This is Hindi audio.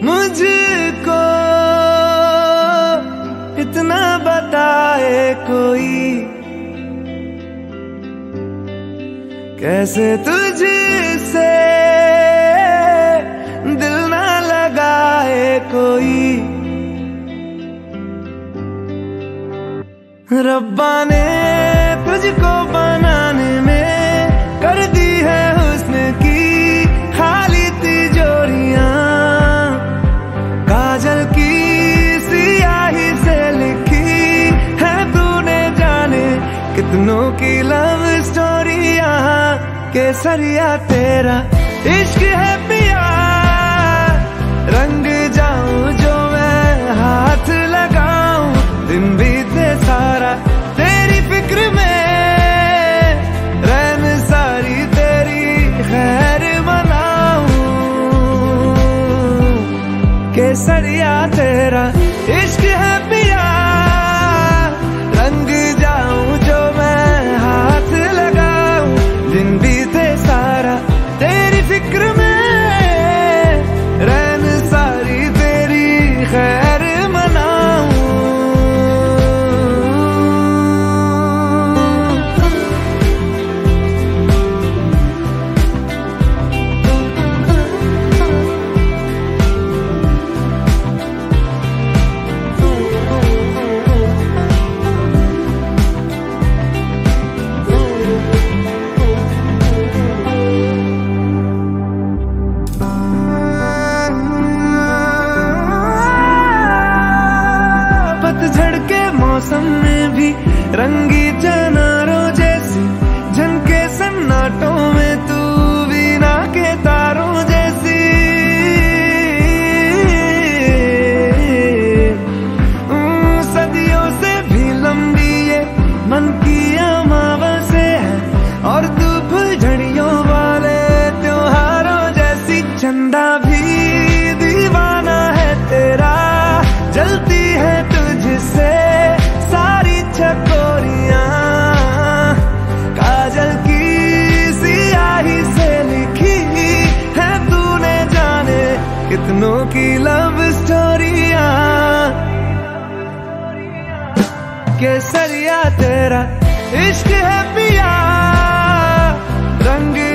मुझको इतना बताए कोई, कैसे तुझसे दिल ना लगाए कोई। रब्बा ने तुझको बनाने में कर दी है हुस्न की खाली तिजोरियां, काजल की सियाही से लिखी है तूने जाने कितनों की लव स्टोरियां। केसरिया तेरा इश्क है पिया, रंग जाऊं जो मैं हाथ लगाऊं, दिन बीते सारा तेरी फिक्र में, रैन सारी तेरी खैर मनाऊं। केसरिया तेरा इश्क है पिया, रंग जाऊं जो मैं हाथ लगाऊं, दिन बीते सारा तेरी फिक्र में, रैन सारी तेरी खैर मनाऊं। पतझड़ के मौसम में भी रंगी चनारों जैसी झनके सन्नाटों में, तू वीणा के तारों जैसी। सदियों से भी लंबी ये मन की अमावस्या है, और तू फुलझड़ियों वाले त्योहारों जैसी। चंदा भी दीवाना है तेरा, जलती है तुझसे सारी चकोरियां, काजल की सियाही से लिखी है तूने जाने कितनों की लव स्टोरियां। केसरिया तेरा इश्क है पिया, रंग